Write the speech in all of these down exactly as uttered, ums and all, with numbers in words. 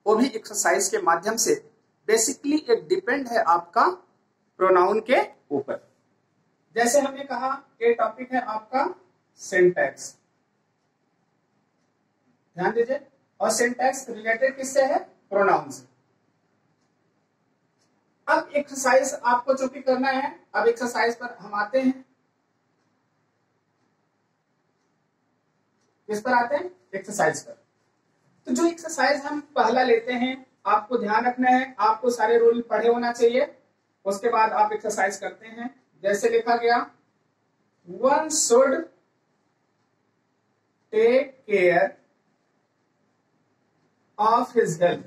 वो भी एक्सरसाइज के माध्यम से। बेसिकली एक डिपेंड है आपका प्रोनाउन के ऊपर। जैसे हमने कहा ये टॉपिक है आपका सिंटैक्स, ध्यान दीजिए, और सिंटैक्स रिलेटेड किससे है? प्रोनाउन से। अब एक्सरसाइज आपको चूंकि करना है, अब एक्सरसाइज पर हम आते हैं। किस पर आते हैं? एक्सरसाइज पर। तो जो एक्सरसाइज हम पहला लेते हैं, आपको ध्यान रखना है, आपको सारे रूल पढ़े होना चाहिए, उसके बाद आप एक्सरसाइज करते हैं। जैसे लिखा गया, one should take care of his health.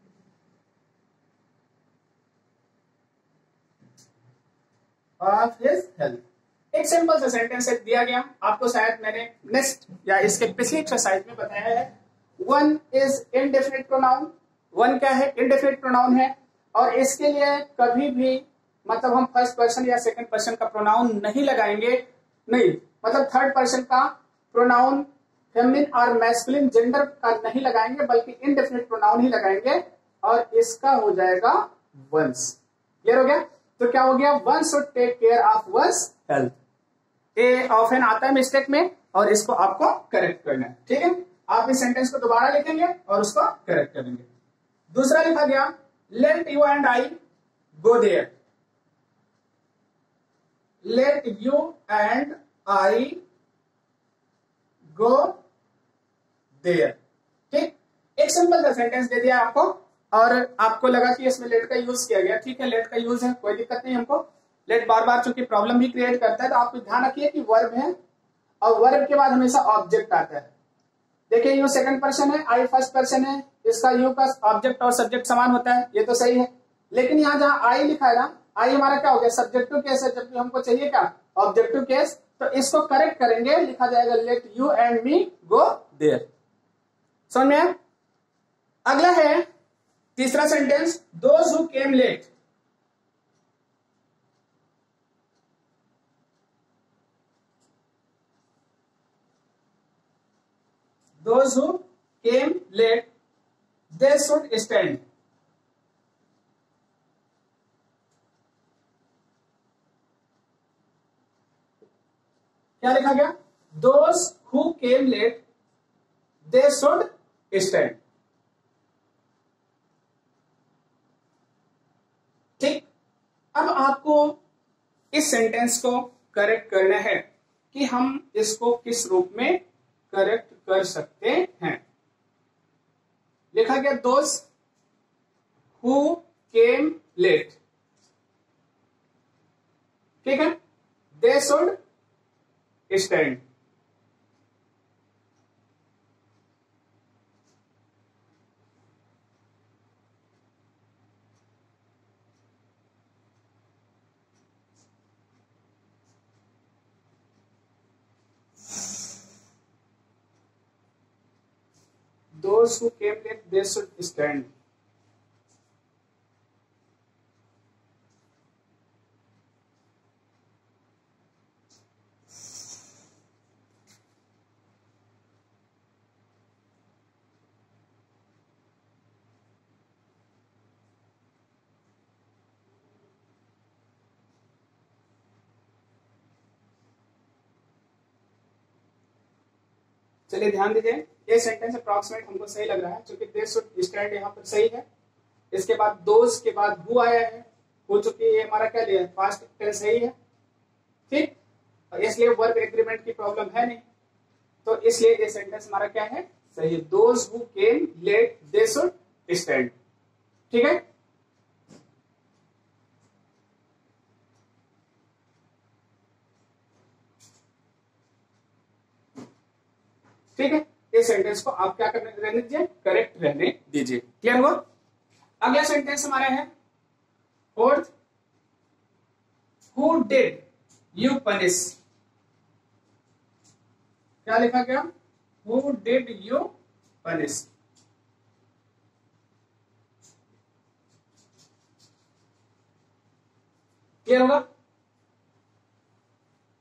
Of his health एक सिंपल सा सेंटेंस दिया गया आपको, शायद मैंने नेक्स्ट या इसके पिछली एक्सरसाइज में बताया है। One is indefinite pronoun. One क्या है? इनडेफिनिट प्रोनाउन है, और इसके लिए कभी भी मतलब हम फर्स्ट पर्सन या सेकंड पर्सन का प्रोनाउन नहीं लगाएंगे, नहीं मतलब थर्ड पर्सन का प्रोनाउन फेमिनिन और मैस्कुलिन जेंडर का नहीं लगाएंगे, बल्कि इनडेफिनिट प्रोनाउन ही लगाएंगे, और इसका हो जाएगा वंस। क्लियर हो गया? तो क्या हो गया? One should take care of one's health. A often आता है मिस्टेक में, और इसको आपको करेक्ट करना है। ठीक है, आप इस सेंटेंस को दोबारा लिखेंगे और उसको करेक्ट करेंगे। दूसरा लिखा गया, let you and I go there. Let you and I go there. ठीक, एक सिंपल सा सेंटेंस दे दिया आपको, और आपको लगा कि इसमें लेट का यूज किया गया। ठीक है, लेट का यूज है, कोई दिक्कत नहीं हमको। लेट बार बार चूंकि प्रॉब्लम भी क्रिएट करता है, तो आप ध्यान रखिए कि वर्ब है, और वर्ब के बाद हमेशा ऑब्जेक्ट आता है। देखिए, यू सेकंड पर्सन है, आई फर्स्ट पर्सन है, इसका यू का ऑब्जेक्ट और सब्जेक्ट समान होता है, ये तो सही है। लेकिन यहाँ जहां आई लिखा है ना, आई हमारा क्या हो गया? सब्जेक्टिव केस है, जबकि हमको चाहिए क्या? Objective case. तो इसको करेक्ट करेंगे, लिखा जाएगा let you and me go there. समझ में? अगला है तीसरा sentence, those who came late. Those who came late, they should stand. क्या लिखा गया? Those who came late, they should stand. ठीक, अब आपको इस सेंटेंस को करेक्ट करना है कि हम इसको किस रूप में करेक्ट कर सकते हैं। लिखा गया, दोज हु केम लेट। ठीक है, they should stand. Those who came late, they should stand. चलिए ध्यान दीजिए, ये सेंटेंस अप्रॉक्सीमेट हमको सही लग रहा है, क्योंकि दे शुड स्टैंड यहाँ पर सही है। इसके बाद दोज के बाद हु आया है, हो चुकी है, हमारा क्या लिया? पास्ट टेंस सही है। ठीक, और इसलिए वर्ब एग्रीमेंट की प्रॉब्लम है नहीं, तो इसलिए ये सेंटेंस हमारा क्या है? सही है। Those who came late, they should stand. ठीक है, ठीक है, इस सेंटेंस को आप क्या करने रहने दीजिए? करेक्ट रहने दीजिए। क्लियर हुआ? अगला सेंटेंस हमारा है fourth, who did you punish. क्या लिखा गया? Who did you punish. Clear होगा?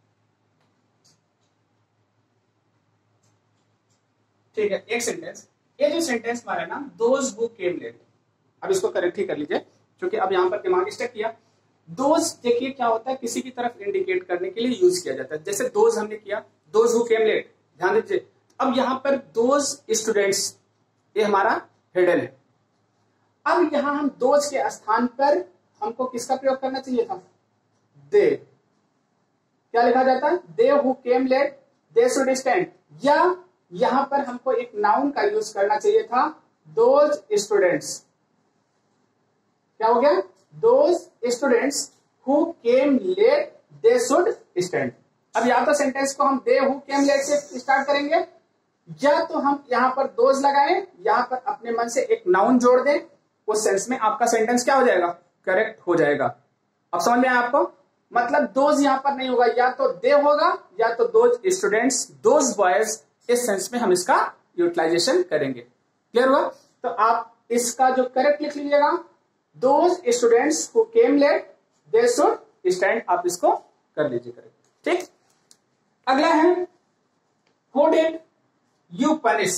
ठीक है, एक सेंटेंस, ये जो सेंटेंस हमारा है ना, दोज हु केम लेट, अब इसको करेक्ट ही कर लीजिए क्योंकि अब यहाँ पर दिमाग स्टक किया। दोज देखिए क्या होता है, किसी की तरफ इंडिकेट करने के लिए यूज किया जाता है, जैसे दोज हमने किया, दोज हु केम लेट, ध्यान दीजिए। अब यहाँ पर दोज स्टूडेंट्स, ये हमारा हिडन है। अब यहां हम दोज के स्थान पर हमको किसका प्रयोग करना चाहिए था, दे। क्या लिखा जाता है, they who came late they should stand, या यहां पर हमको एक नाउन का यूज करना चाहिए था, दोज स्टूडेंट्स। क्या हो गया, those students who came late they should stand. अब या तो सेंटेंस को हम दे हु केम लेट से स्टार्ट करेंगे, या तो हम यहां पर दोज लगाएं, यहां पर अपने मन से एक नाउन जोड़ दें, उस सेंस में आपका सेंटेंस क्या हो जाएगा, करेक्ट हो जाएगा। अब समझ में आया आपको, मतलब दोज यहां पर नहीं होगा, या तो दे होगा या तो दोज स्टूडेंट्स, दोज बॉयज, इस सेंस में हम इसका यूटिलाइजेशन करेंगे। क्लियर हुआ? तो आप इसका जो करेक्ट लिख लीजिएगा, those students who came late they should stand, आप इसको कर लीजिए करेक्ट। ठीक, अगला है हु डिड यू पनिश।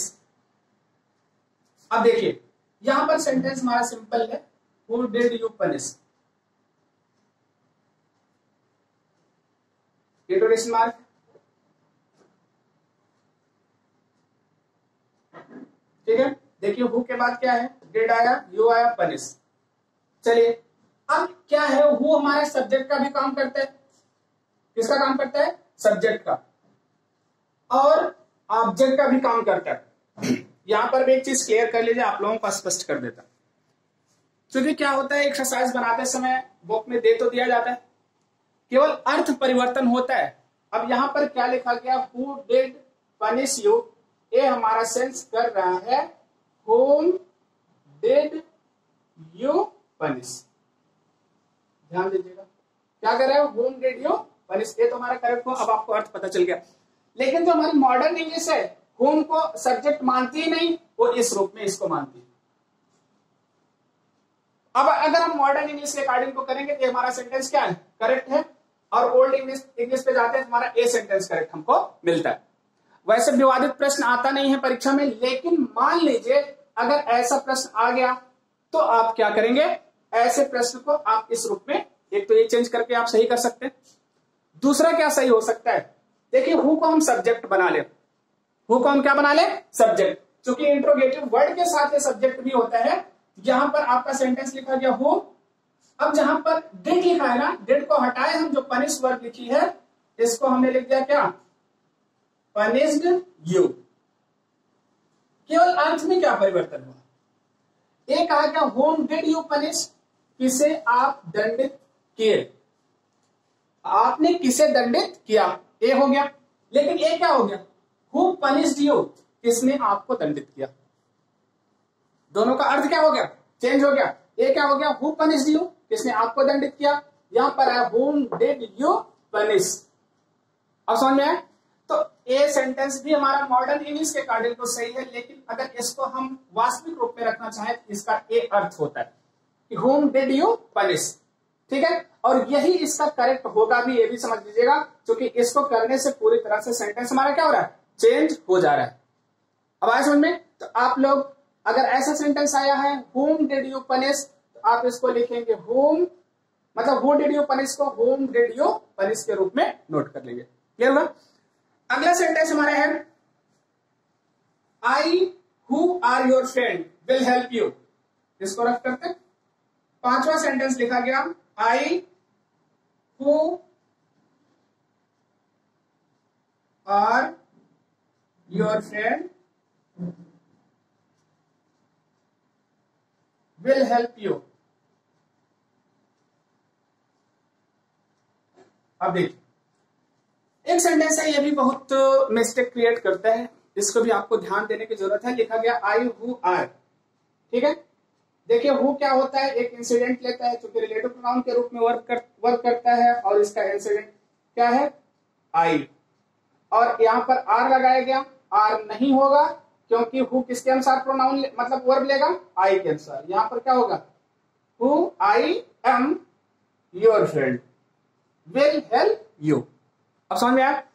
अब देखिए यहां पर सेंटेंस हमारा सिंपल है, who did you punish, interrogation mark. ठीक है, देखिए हु के बाद क्या है, डिड आया, यू आया, पनिश। चलिए अब क्या है, हु हमारे सब्जेक्ट का भी काम करता है, किसका काम करता है, सब्जेक्ट का, और ऑब्जेक्ट का भी काम करता है। यहां पर भी एक चीज क्लियर कर लीजिए, आप लोगों को स्पष्ट कर देता, क्योंकि क्या होता है एक्सरसाइज बनाते समय बुक में दे तो दिया जाता है, केवल अर्थ परिवर्तन होता है। अब यहां पर क्या लिखा गया, हु डिड पनिश यू, ये हमारा सेंस कर रहा है whom डिड यू पनिश। ध्यान दीजिएगा, क्या कर रहे हो, whom डिड यू पनिश, ये तो हमारा करेक्ट हो। अब आपको अर्थ पता चल गया, लेकिन जो हमारी मॉडर्न इंग्लिश है, whom को सब्जेक्ट मानती ही नहीं, वो इस रूप में इसको मानती है। अब अगर हम मॉडर्न इंग्लिश के अकॉर्डिंग को करेंगे तो हमारा सेंटेंस क्या है, करेक्ट है, और ओल्ड इंग्लिश इंग्लिश पे जाते हैं तो हमारा ए सेंटेंस करेक्ट हमको मिलता है। वैसे विवादित प्रश्न आता नहीं है परीक्षा में, लेकिन मान लीजिए अगर ऐसा प्रश्न आ गया तो आप क्या करेंगे, ऐसे प्रश्न को आप इस रूप में, एक तो ये चेंज करके आप सही कर सकते हैं। दूसरा क्या सही हो सकता है, देखिए हु को हम सब्जेक्ट बना ले, हु को हम क्या बना ले, सब्जेक्ट, क्योंकि इंट्रोगेटिव वर्ड के साथ ये सब्जेक्ट भी होता है। यहां पर आपका सेंटेंस लिखा गया हु, अब जहां पर डिड लिखा है ना, डिड को हटाए हम, जो पनिश वर्ब लिखी है इसको हमने लिख दिया क्या, पनिश्ड यू। केवल अर्थ में क्या परिवर्तन हुआ, ये कहा क्या, होम डिड यू पनिश, किसे आप दंडित किए, आपने किसे दंडित किया, ये हो गया। लेकिन ये क्या हो गया, हु पनिश्ड यू, किसने आपको दंडित किया। दोनों का अर्थ क्या हो गया, चेंज हो गया। ये क्या हो गया, हु पनिश्ड यू, किसने आपको दंडित किया, यहां पर है होम डिड यू पनिश। अब समझ में आया? तो ये सेंटेंस भी हमारा मॉडर्न इंग्लिश के अकॉर्डिंग तो सही है, लेकिन अगर इसको हम वास्तविक रूप में रखना चाहें तो इसका ये अर्थ होता है कि होम डिड यू पनिश। ठीक है, और यही इसका करेक्ट होगा भी, ये भी समझ लीजिएगा, क्योंकि इसको करने से पूरी तरह से सेंटेंस हमारा क्या हो रहा है, चेंज हो जा रहा है। अब आया समझ में? तो आप लोग अगर ऐसा सेंटेंस आया है होम डिड यू पनिश, तो आप इसको लिखेंगे होम, मतलब हु डिड यू पनिश को होम डिड यू पनिश के रूप में नोट कर लेंगे। क्लियर हुआ? अगला सेंटेंस हमारा है I who are your friend will help you, इसको रख करते। पांचवा सेंटेंस लिखा गया I who are your friend will help you. अब देखिए एक सेंटेंस है, ये भी बहुत मिस्टेक क्रिएट करता है, इसको भी आपको ध्यान देने की जरूरत है। लिखा गया आई हु आर, ठीक है। देखिए हु क्या होता है, एक इंसिडेंट लेता है, क्योंकि रिलेटिव प्रोनाउन के रूप में वर्क कर, वर्क करता है, और इसका इंसिडेंट क्या है, आई। और यहां पर आर लगाया गया, आर नहीं होगा, क्योंकि हु किसके अनुसार प्रोनाउन मतलब वर्ब लेगा, आई के अनुसार। यहां पर क्या होगा, who I am your friend will help you. अब समझ में आया?